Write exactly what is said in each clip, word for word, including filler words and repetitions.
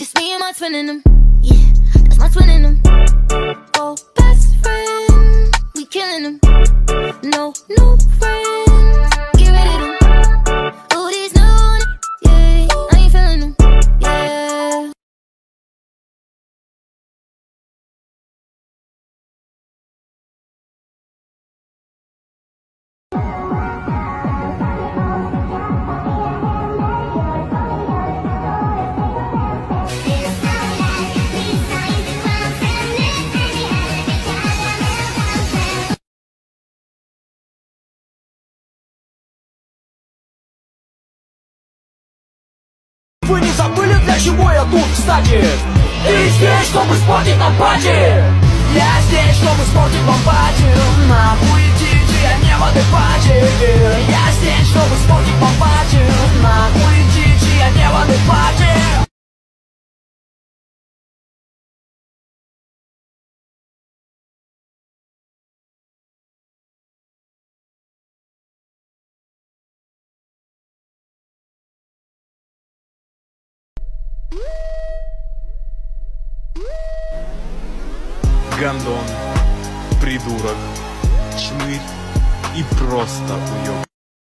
Just me and my twin in them. Yeah, that's my twin in them. Oh, best friend, we killing them. No, no friends, get rid of them. Oh, these new, yeah, I ain't feeling them. Yeah. Вы не забыли, для чего я тут, кстати? Ты здесь, чтобы испортить нам пати. Я здесь, чтобы испортить вам пати. Нахуй идите, я не в адеквате. Я здесь, чтобы испортить вам пати. Нахуй идите, я не в адеквате. Гандон, придурок, чмырь и просто уёб.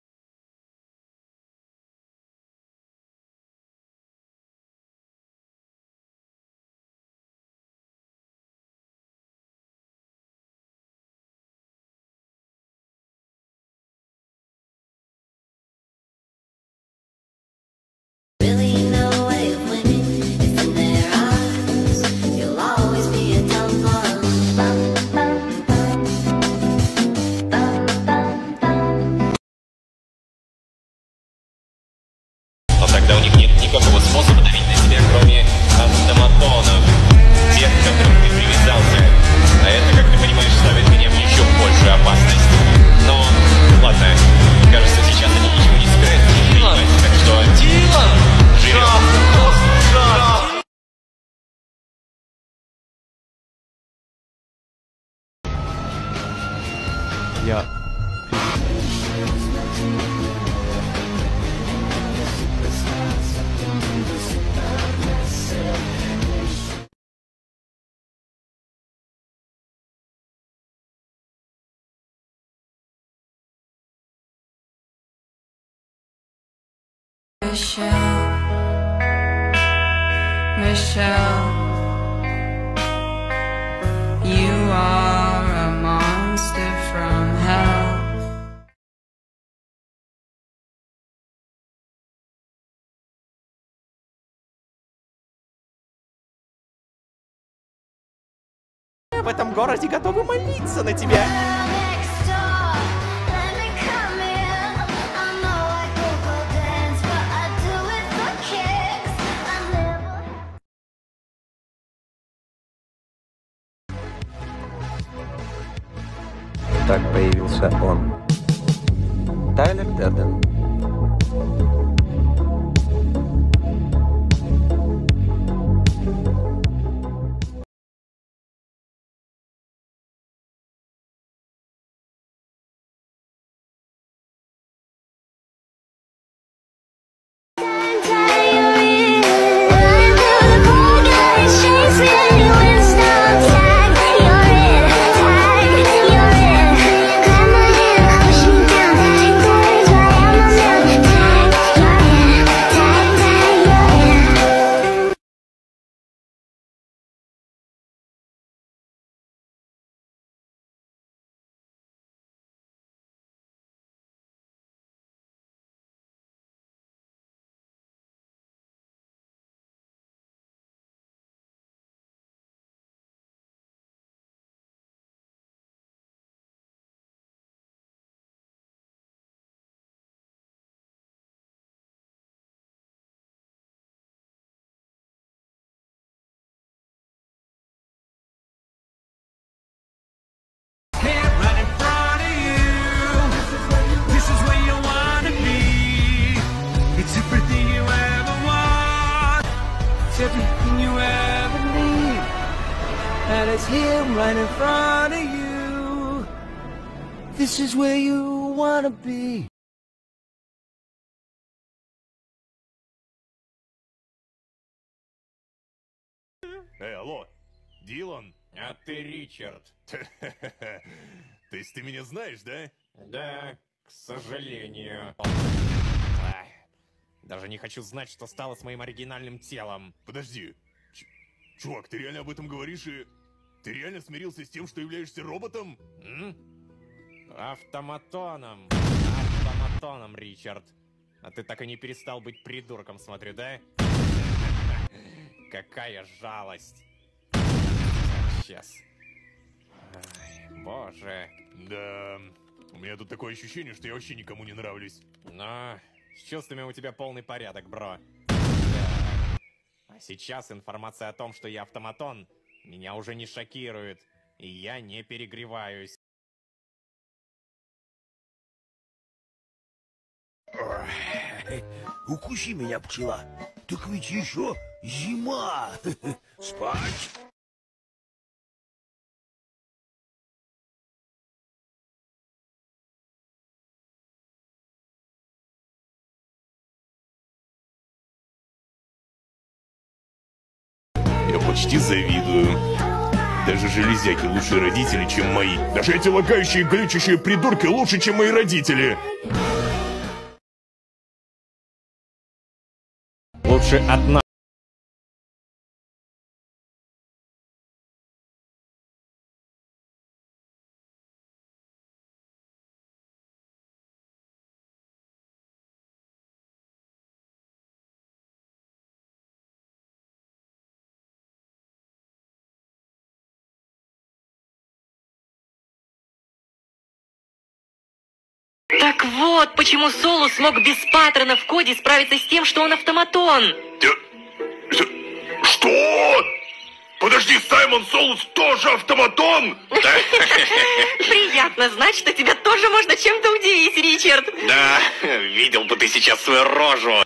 Тогда у них нет никакого способа давить на себя, кроме автоматонов, тех, к которым ты привязался. А это, как ты понимаешь, ставит меня в еще большую опасность. Но, ладно, кажется, сейчас они ничего не собираются принимать, так что... Дилан! Живем! Я... Michelle, Michelle, you are a monster from hell. В этом городе готовы молиться на тебя. Так появился он. Тайлер Дерден. Everything you ever need, and it's here right in front of you. This is where you wanna be. Эй, алло, Дилан? А ты Ричард. То есть ты меня знаешь, да? Да, к сожалению. Ай, даже не хочу знать, что стало с моим оригинальным телом. Подожди. Ч- чувак, ты реально об этом говоришь и... Ты реально смирился с тем, что являешься роботом? М? Автоматоном. Автоматоном, Ричард. А ты так и не перестал быть придурком, смотрю, да? Какая жалость. Сейчас. Ай, боже. Да, у меня тут такое ощущение, что я вообще никому не нравлюсь. Но с чувствами у тебя полный порядок, бро. Да. А сейчас информация о том, что я автоматон, меня уже не шокирует, и я не перегреваюсь. Укуси меня, пчела. Так ведь еще зима. Спать. Я почти завидую. Даже железяки лучше родители, чем мои. Даже эти лагающие, глючащие придурки лучше, чем мои родители. Лучше одна. Так вот, почему Солус смог без паттерна в коде справиться с тем, что он автоматон. Что? Подожди, Саймон Солус тоже автоматон? Приятно знать, что тебя тоже можно чем-то удивить, Ричард. Да, видел бы ты сейчас свою рожу.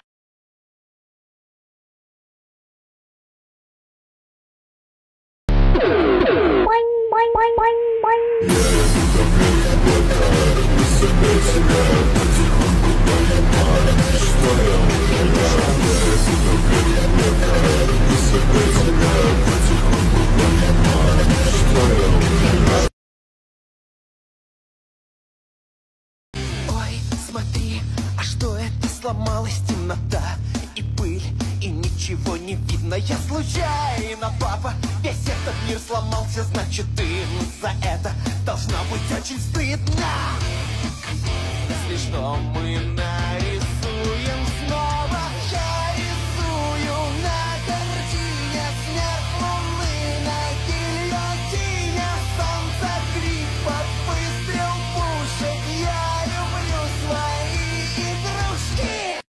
Ой, смотри, а что это сломалась темнота и пыль, и ничего не видно. Я случайно, папа, весь этот мир сломался, значит ты за это должна быть очень стыдно. Если что, мы нарисуем снова. Я рисую на картине смерть луны на гильотине, солнце, гриппа, выстрел пушек. Я люблю свои игрушки.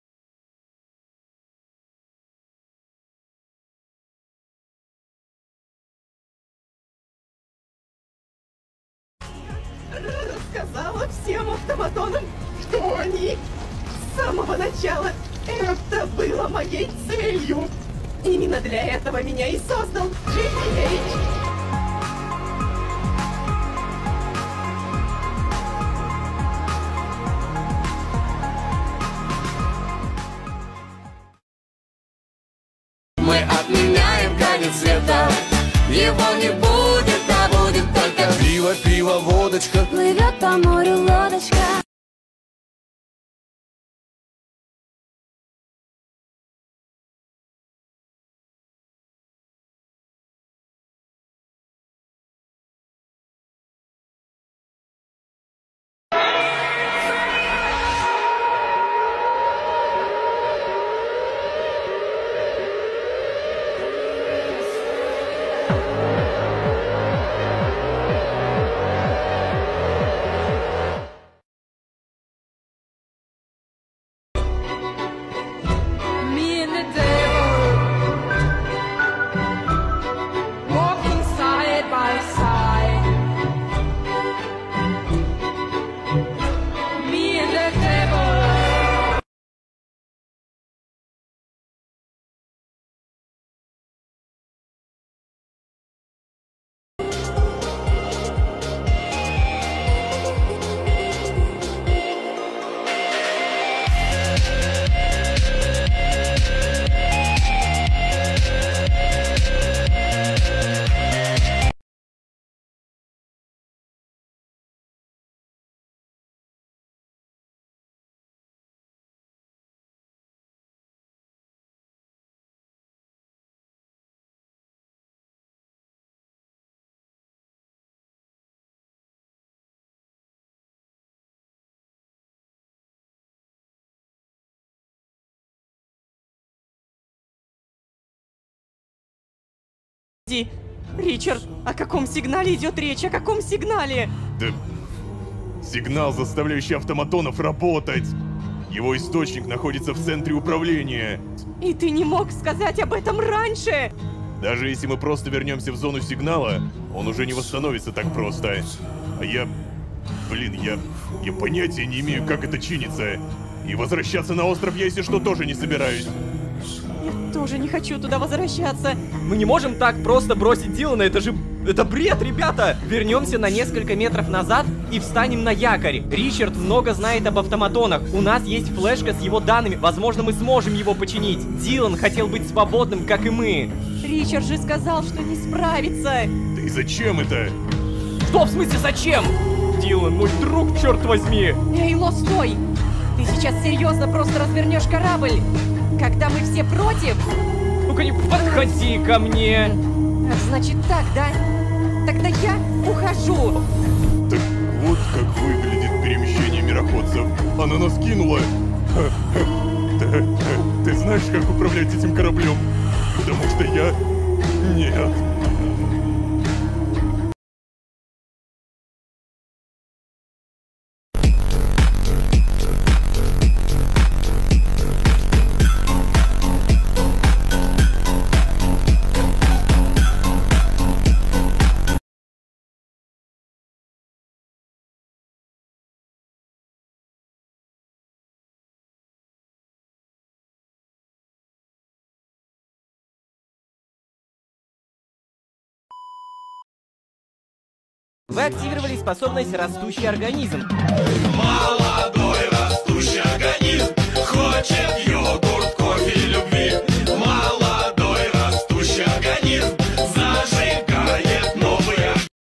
Рассказала всем автоматонам, что они с самого начала это было моей целью. Именно для этого меня и создал джи пи эйч. Мы отменяем конец света. Его не будет, а будет только пиво, пиво, водочка. Плывет по морю лодочка. Ричард, о каком сигнале идет речь? О каком сигнале? Да... Сигнал, заставляющий автоматонов работать. Его источник находится в центре управления. И ты не мог сказать об этом раньше? Даже если мы просто вернемся в зону сигнала, он уже не восстановится так просто. А я... Блин, я... Я понятия не имею, как это чинится. И возвращаться на остров я, если что, тоже не собираюсь. Я тоже не хочу туда возвращаться. Мы не можем так просто бросить Дилана, это же... Это бред, ребята! Вернемся на несколько метров назад и встанем на якорь. Ричард много знает об автоматонах. У нас есть флешка с его данными. Возможно, мы сможем его починить. Дилан хотел быть свободным, как и мы. Ричард же сказал, что не справится. Да и зачем это? Что, в смысле, зачем? Дилан, мой друг, черт возьми! Эй, Ло, стой! Ты сейчас серьезно просто развернешь корабль? Когда мы все против? Ну-ка не подходи ко мне! Ах, значит так, да? Тогда я ухожу. Так вот как выглядит перемещение мироходцев. Она нас кинула. Ты, ты знаешь, как управлять этим кораблем? Потому что я... Нет. Вы активировали способность «Растущий организм». Молодой растущий организм хочет йогурт, кофе и любви. Молодой растущий организм зажигает новые.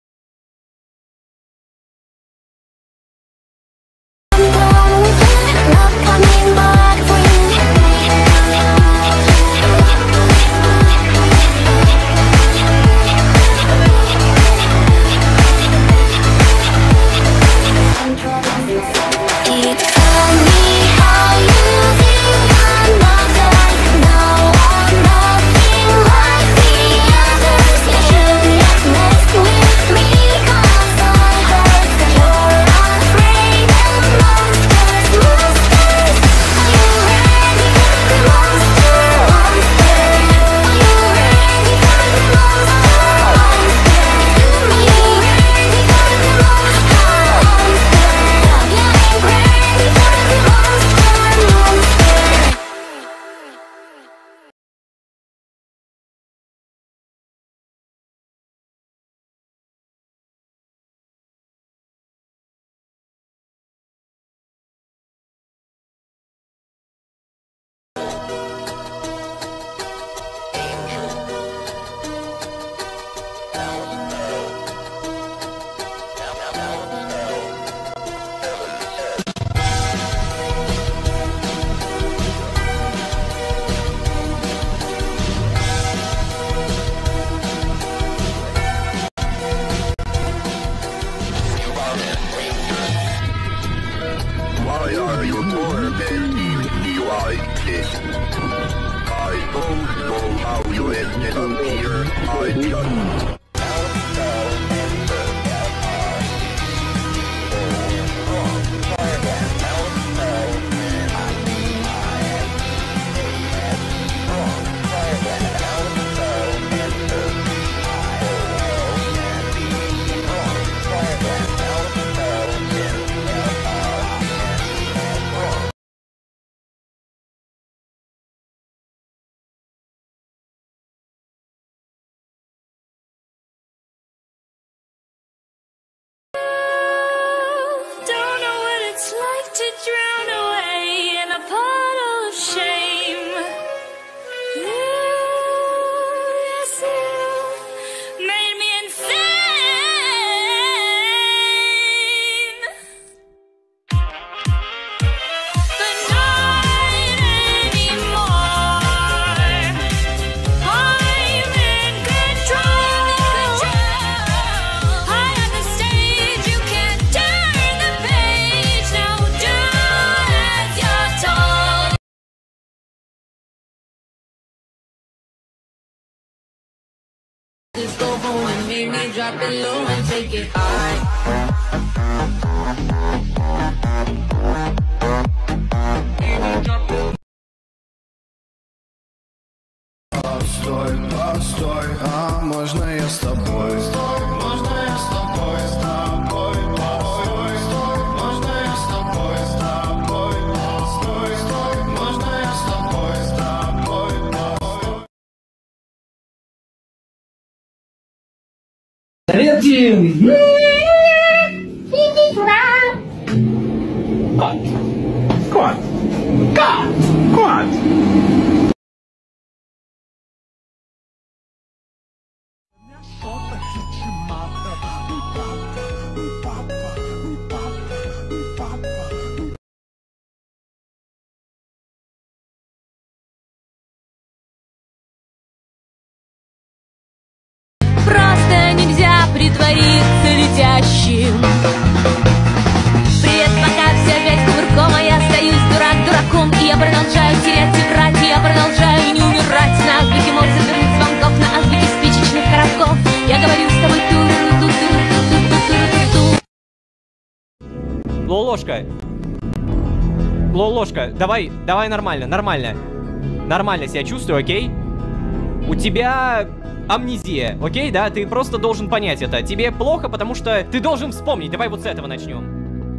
Why are you tormenting me like this? I don't know how you ended up here. I just... me drop it low and take it high. Постой, постой, а можно я с тобой? Стой, можно я с тобой, с тобой, постой, стой, можно я с тобой, с тобой, постой, стой, можно я с тобой, с тобой, постой. Третий! Кот! Кот! Кот! Просто нельзя притвориться летящим. Привет, пока все опять кувырком, а я остаюсь дурак дураком. И я продолжаю терять и врать, и я продолжаю не умирать. На азбуке морзовых звонков, на азбуке спичечных коробков. Я говорю с тобой ту-ру-ту-ту-ту-ту-ту-ту. Лолошка. Лолошка, давай, давай нормально, нормально. Нормально себя чувствую, окей? У тебя амнезия, окей, да? Ты просто должен понять это. Тебе плохо, потому что ты должен вспомнить. Давай вот с этого начнем.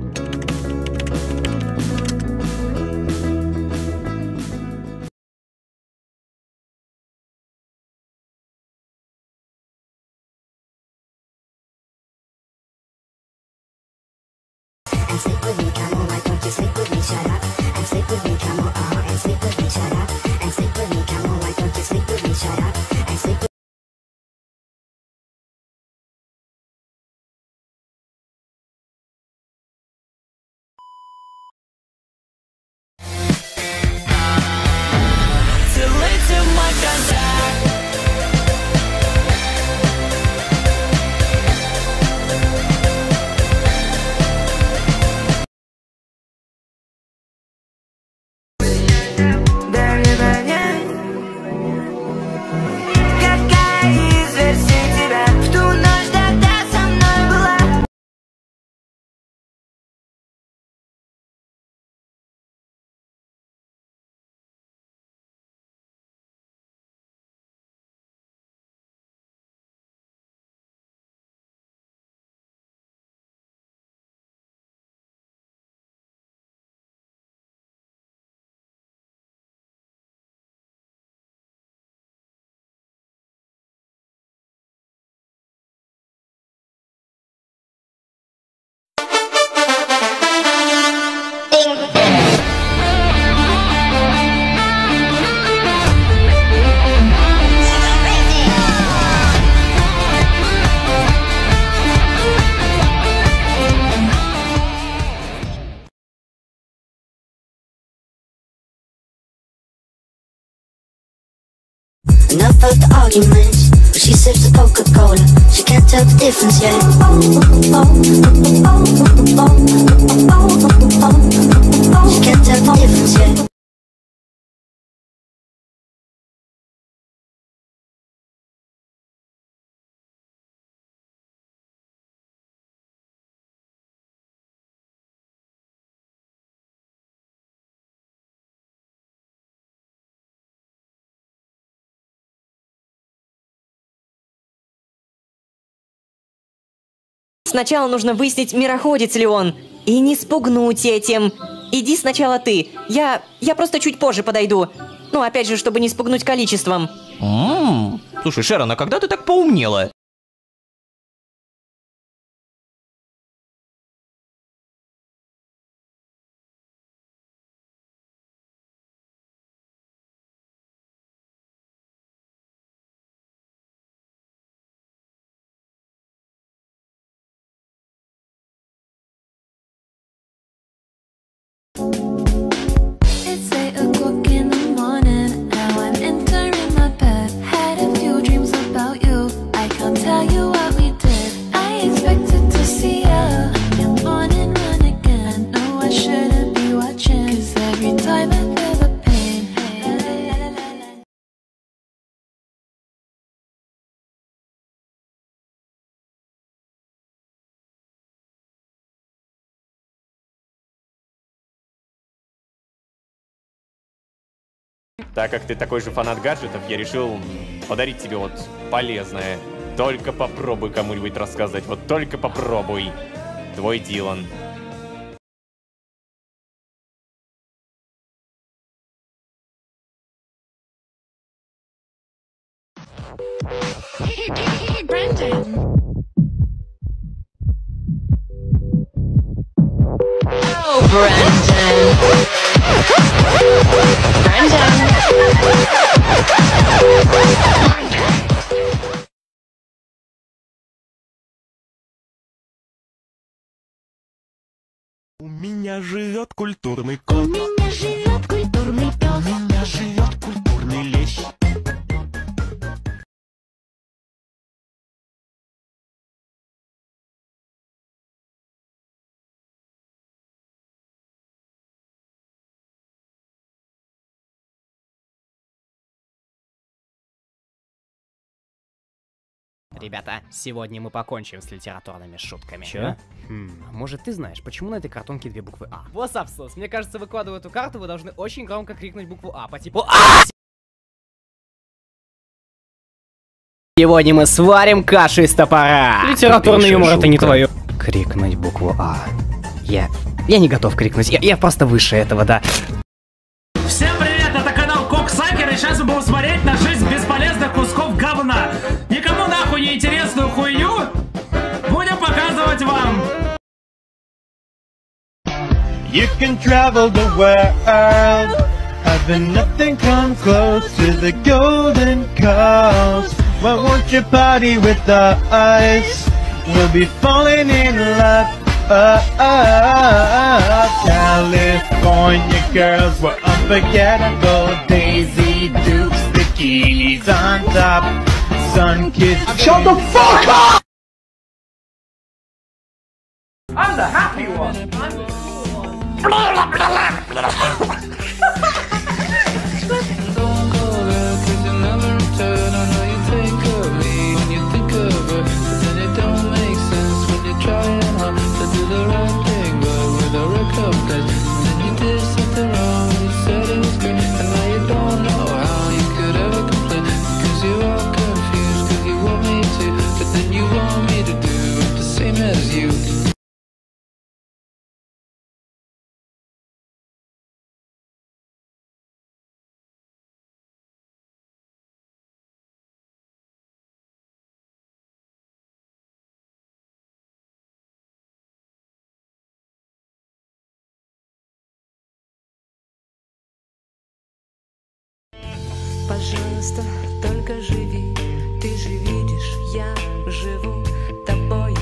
And sleep with me, come on, why don't you sleep with me, shut up. And sleep with me, come on, uh, and sleep with me, shut up. And sleep with me, come on, why don't you sleep with me, shut up. And sleep with Целуйте мой контакт. Дай мне понять, какая из версий тебя в ту ночь тогда со мной была. enough of the arguments. But she sips the Coca-Cola, she can't tell the difference yet. She can't tell the difference yet. Сначала нужно выяснить, мироходец ли он. И не спугнуть этим. Иди сначала ты. Я... я просто чуть позже подойду. Ну, опять же, чтобы не спугнуть количеством. Ммм. Слушай, Шерон, а когда ты так поумнела? It's eight o'clock in the morning. Now I'm entering my bed. Had a few dreams about you. I can't Так как ты такой же фанат гаджетов, я решил подарить тебе вот полезное. Только попробуй кому-нибудь рассказать, вот только попробуй. Твой Дилан. Oh, Brandon. Brandon. У меня живет культурный кот. У меня живет культурный пес. У меня живет культурный лещ. Ребята, сегодня мы покончим с литературными шутками. Чё? Хм, может ты знаешь, почему на этой картонке две буквы А? Вот абсос. Мне кажется, выкладывая эту карту, вы должны очень громко крикнуть букву А по типу А! Сегодня мы сварим кашу из топора. Литературный юмор это не твое. Крикнуть букву А. Я... Я не готов крикнуть. Я, я просто выше этого, да. Всем привет, это канал Коксакер, и сейчас мы будем смотреть на шесть бесполезных кусков говна. Никому нахуй не интересную хуйню будем показывать вам. You can travel the world, having nothing come close to the golden coast. Why won't you party with us? We'll be falling in love. Uh, uh, uh, California girls were unforgettable. Daisy Dukes, bikinis on top, sun-kissed. Shut the fuck up! I'm the happy one. I'm the cool one. Пожалуйста, только живи, ты же видишь, я живу тобою.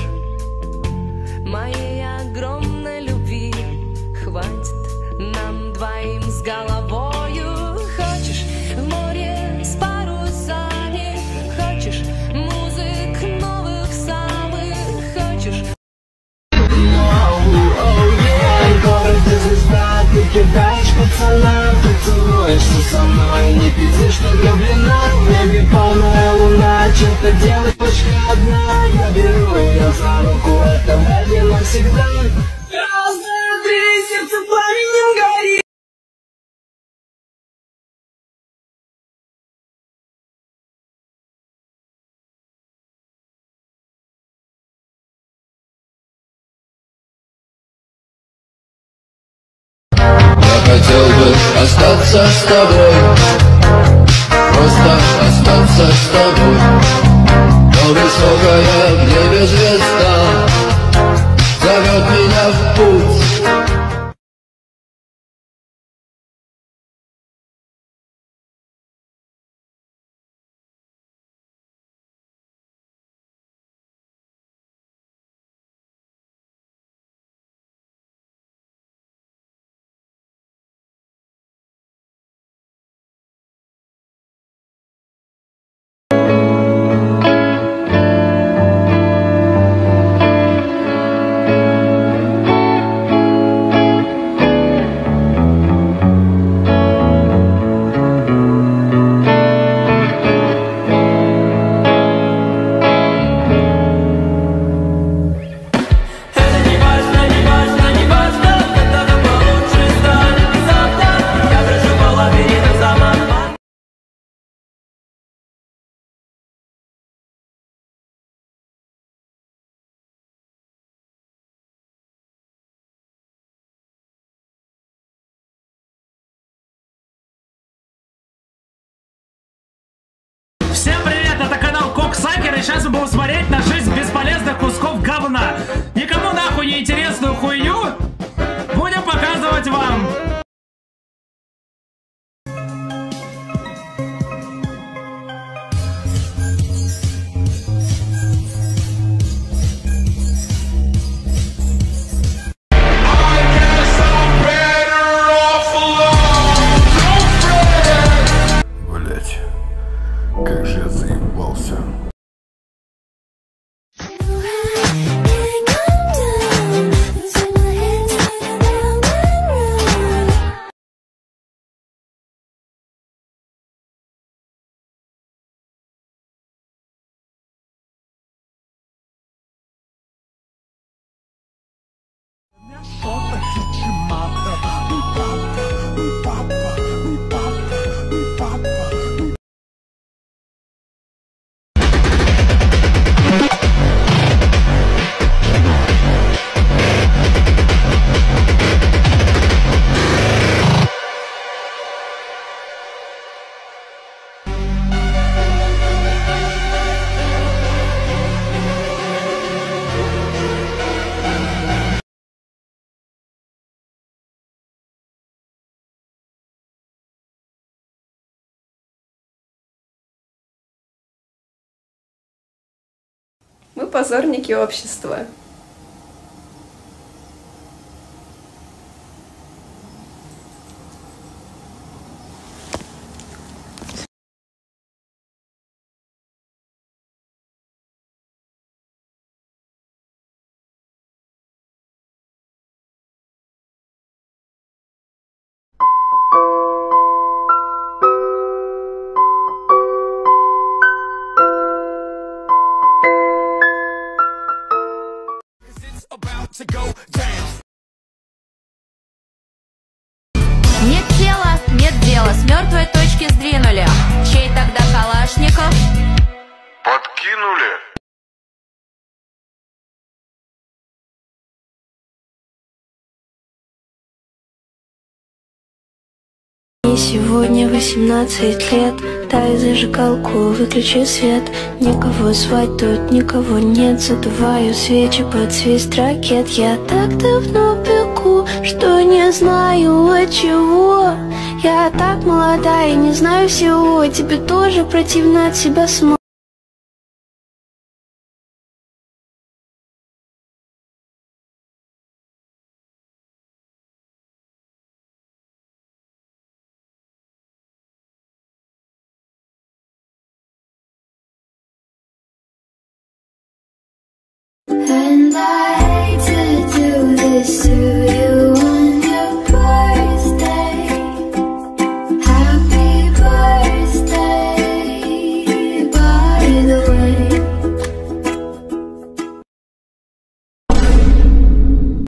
Моей огромной любви хватит нам двоим с головою. Хочешь в море с парусами, хочешь музык новых самых, хочешь. Ты кидаешь пацанам, ты целуешься со мной. Не пиздишь, что влюблена, в небе полная луна. Что-то делать точка одна. Я беру ее за руку, это вроде навсегда. Раз, два, три, сердце пламенем горит. Хотел бы остаться с тобой, просто остаться с тобой. Но высокая в небе звезда зовет меня в путь. Всем привет, это канал Коксакер, и сейчас мы будем смотреть на шесть бесполезных кусков говна. Никому нахуй не интересную хуйню будем показывать вам. Блять, как же я заебался. Мы позорники общества. Нет тела, нет дела, с мертвой точки сдвинули. Чей тогда Калашников? Подкинули. Мне сегодня восемнадцать лет. Дай зажигалку, выключи свет. Никого звать тут, никого нет. Задуваю свечи под свист ракет. Я так давно бегу, что не знаю от чего. Я так молода и не знаю всего. Тебе тоже противно от себя самого. And I